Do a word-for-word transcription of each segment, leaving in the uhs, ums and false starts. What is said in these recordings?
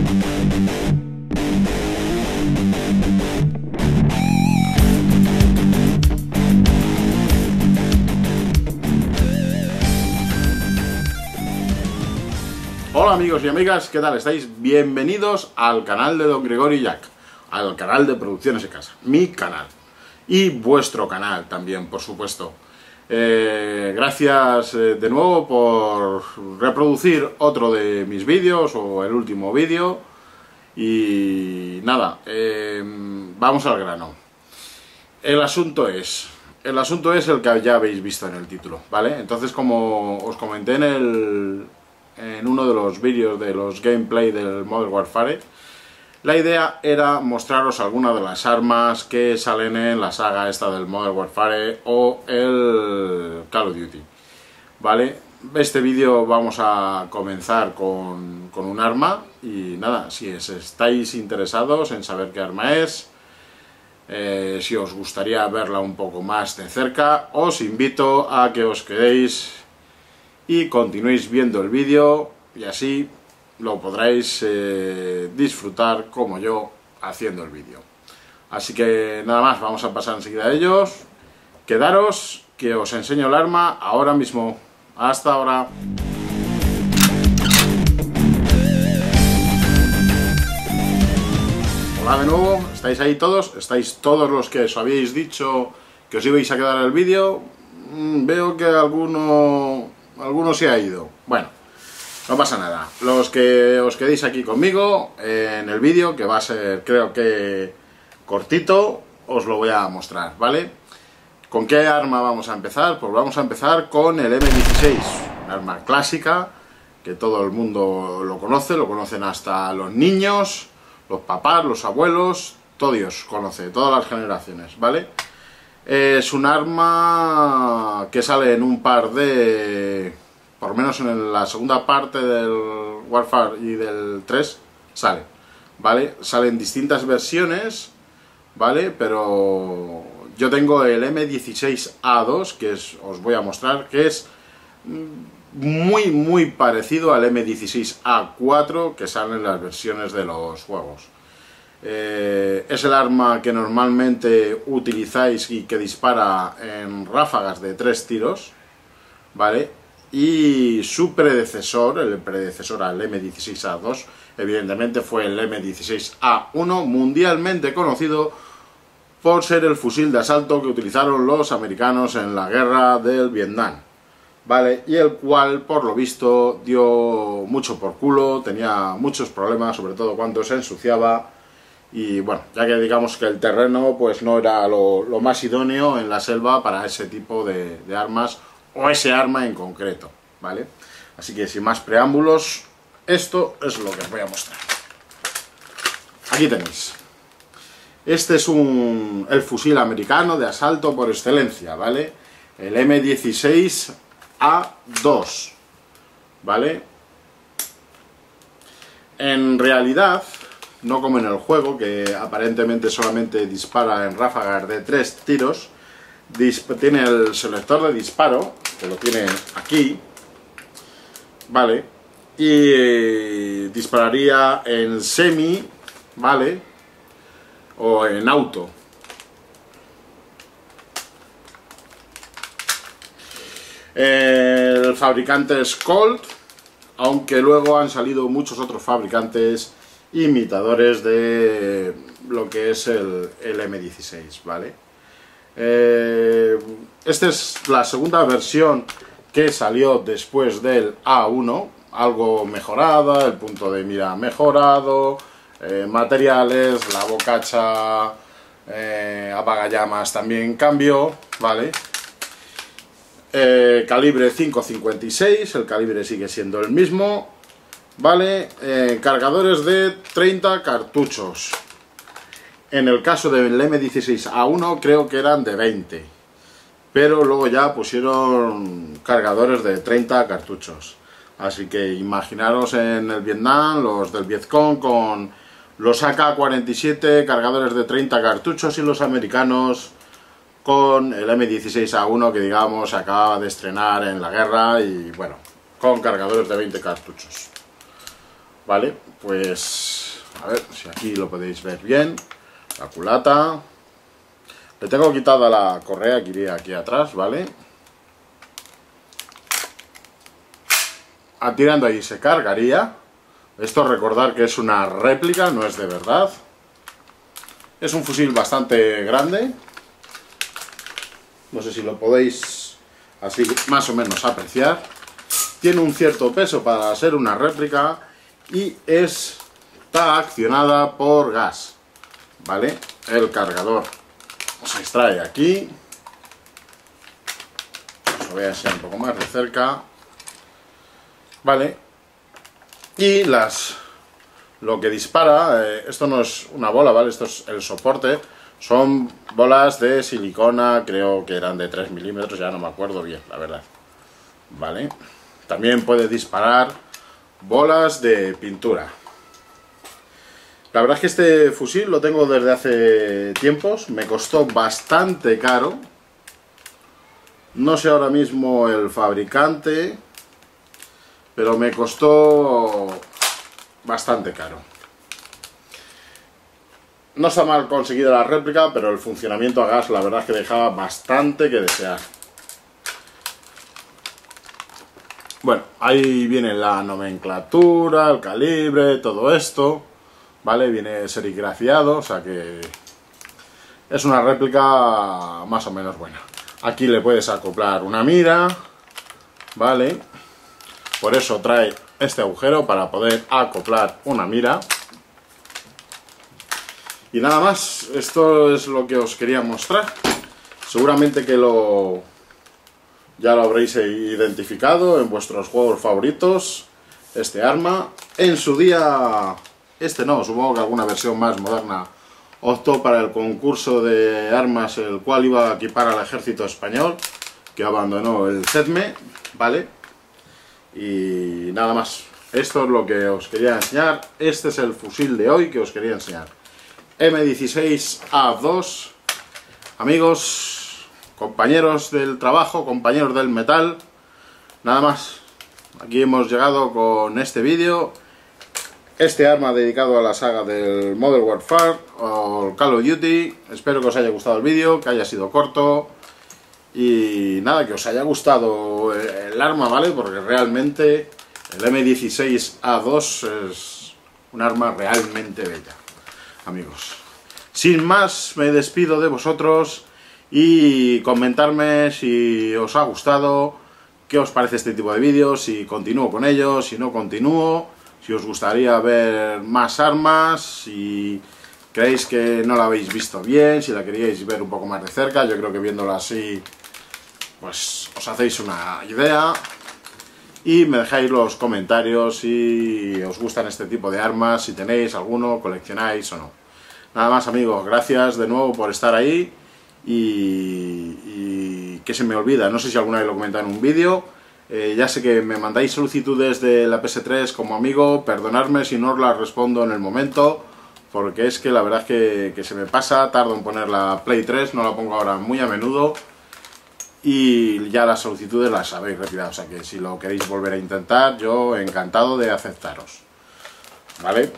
Hola amigos y amigas, ¿qué tal estáis? Bienvenidos al canal de Don Gregory Jack, al canal de Producciones de Casa, mi canal, y vuestro canal también, por supuesto. Eh, gracias eh, de nuevo por reproducir otro de mis vídeos, o el último vídeo, y nada, eh, vamos al grano. El asunto es... El asunto es el que ya habéis visto en el título, ¿vale? Entonces, como os comenté en el... en uno de los vídeos de los gameplay del Modern Warfare, la idea era mostraros algunas de las armas que salen en la saga esta del Modern Warfare o el Call of Duty, ¿vale? Este vídeo vamos a comenzar con, con un arma y nada, si es, estáis interesados en saber qué arma es, eh, si os gustaría verla un poco más de cerca, os invito a que os quedéis y continuéis viendo el vídeo y así lo podréis eh, disfrutar como yo haciendo el vídeo. Así que nada más, vamos a pasar enseguida a ellos. Quedaros, que os enseño el arma ahora mismo. Hasta ahora. Hola de nuevo, ¿estáis ahí todos? ¿Estáis todos los que os habíais dicho que os ibais a quedar en el vídeo? Mm, veo que alguno... alguno se ha ido. Bueno, no pasa nada. Los que os quedéis aquí conmigo en el vídeo, que va a ser, creo que cortito, os lo voy a mostrar, ¿vale? ¿Con qué arma vamos a empezar? Pues vamos a empezar con el eme dieciséis, una arma clásica que todo el mundo lo conoce, lo conocen hasta los niños, los papás, los abuelos, todo Dios conoce, todas las generaciones, ¿vale? Es un arma que sale en un par de... por lo menos en la segunda parte del Warfare y del tres sale, ¿vale? Salen distintas versiones, ¿vale? Pero yo tengo el eme dieciséis A dos, que es, os voy a mostrar, que es muy muy parecido al eme dieciséis A cuatro que sale en las versiones de los juegos. Eh, es el arma que normalmente utilizáis y que dispara en ráfagas de tres tiros, ¿vale? Y su predecesor, el predecesor al eme dieciséis A dos, evidentemente fue el eme dieciséis A uno, mundialmente conocido por ser el fusil de asalto que utilizaron los americanos en la guerra del Vietnam, ¿vale? Y el cual, por lo visto, dio mucho por culo, tenía muchos problemas, sobre todo cuando se ensuciaba. Y bueno, ya que digamos que el terreno pues no era lo, lo más idóneo en la selva para ese tipo de, de armas, o ese arma en concreto, ¿vale? Así que sin más preámbulos, esto es lo que os voy a mostrar. Aquí tenéis. Este es un, el fusil americano de asalto por excelencia, ¿vale? El eme dieciséis A dos, ¿vale? En realidad, no como en el juego, que aparentemente solamente dispara en ráfagas de tres tiros, tiene el selector de disparo, que lo tiene aquí, ¿vale? Y eh, dispararía en semi, ¿vale? O en auto. El fabricante es Colt, aunque luego han salido muchos otros fabricantes imitadores de lo que es el, el eme dieciséis, ¿vale? Eh, esta es la segunda versión que salió después del A uno, algo mejorada, el punto de mira mejorado, eh, materiales, la bocacha eh, apagallamas también cambió, ¿vale? Eh, calibre cinco cincuenta y seis, el calibre sigue siendo el mismo, ¿vale? Eh, cargadores de treinta cartuchos. En el caso del eme dieciséis A uno creo que eran de veinte, pero luego ya pusieron cargadores de treinta cartuchos. Así que imaginaros en el Vietnam, los del Vietcong con los A K cuarenta y siete, cargadores de treinta cartuchos, y los americanos con el eme dieciséis A uno, que digamos se acaba de estrenar en la guerra y bueno, con cargadores de veinte cartuchos. Vale, pues a ver si aquí lo podéis ver bien. La culata. Le tengo quitada la correa que iría aquí atrás, ¿vale? Atirando ahí se cargaría. Esto recordar que es una réplica, no es de verdad. Es un fusil bastante grande. No sé si lo podéis así más o menos apreciar. Tiene un cierto peso para ser una réplica y es, está accionada por gas, ¿vale? El cargador se extrae aquí. Os lo voy a enseñar un poco más de cerca, ¿vale? Y las, lo que dispara, eh, esto no es una bola, ¿vale? Esto es el soporte. Son bolas de silicona, creo que eran de tres milímetros, ya no me acuerdo bien, la verdad, ¿vale? También puede disparar bolas de pintura. La verdad es que este fusil lo tengo desde hace tiempos, me costó bastante caro. No sé ahora mismo el fabricante, pero me costó bastante caro. No está mal conseguida la réplica, pero el funcionamiento a gas la verdad es que dejaba bastante que desear. Bueno, ahí viene la nomenclatura, el calibre, todo esto, ¿vale? Viene serigrafiado, o sea que es una réplica más o menos buena. Aquí le puedes acoplar una mira, ¿vale? Por eso trae este agujero para poder acoplar una mira. Y nada más, esto es lo que os quería mostrar. Seguramente que lo ya lo habréis identificado en vuestros juegos favoritos, este arma. En su día, este no, supongo que alguna versión más moderna optó para el concurso de armas, el cual iba a equipar al ejército español, que abandonó el SEDME, ¿vale? Y nada más, esto es lo que os quería enseñar. Este es el fusil de hoy que os quería enseñar. M dieciséis A dos, amigos, compañeros del trabajo, compañeros del metal, nada más, aquí hemos llegado con este vídeo, este arma dedicado a la saga del Modern Warfare o Call of Duty. Espero que os haya gustado el vídeo, que haya sido corto y nada, que os haya gustado el arma, ¿vale? Porque realmente el M dieciséis A dos es un arma realmente bella. Amigos, sin más, me despido de vosotros y comentarme si os ha gustado, qué os parece este tipo de vídeos, si continúo con ellos, si no continúo, si os gustaría ver más armas, si creéis que no la habéis visto bien, si la queríais ver un poco más de cerca. Yo creo que viéndola así, pues os hacéis una idea. Y me dejáis los comentarios si os gustan este tipo de armas, si tenéis alguno, coleccionáis o no. Nada más, amigos, gracias de nuevo por estar ahí. Y, y que se me olvida, no sé si alguna vez lo he comentado en un vídeo, eh, ya sé que me mandáis solicitudes de la P S tres como amigo, perdonadme si no os las respondo en el momento, porque es que la verdad es que, que se me pasa, tardo en poner la Play tres, no la pongo ahora muy a menudo. Y ya las solicitudes las habéis retirado, o sea que si lo queréis volver a intentar, yo encantado de aceptaros, ¿vale?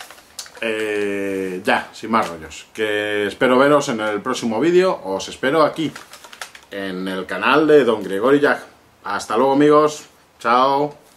Eh, ya, sin más rollos, que espero veros en el próximo vídeo, os espero aquí, en el canal de Don Gregory Jack. Hasta luego, amigos, chao.